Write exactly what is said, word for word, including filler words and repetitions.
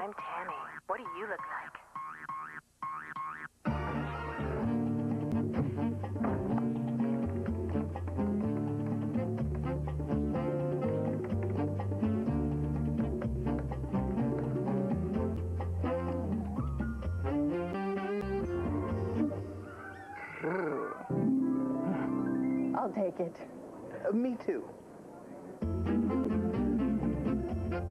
I'm Tammy. What do you look like? I'll take it. Uh, me too.